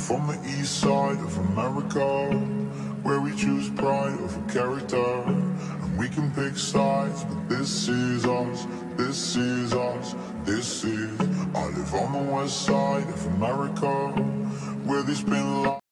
from the east side of America, where we choose pride over character. And we can pick sides, but this is us, this is us, this is. I live on the west side of America, where they spin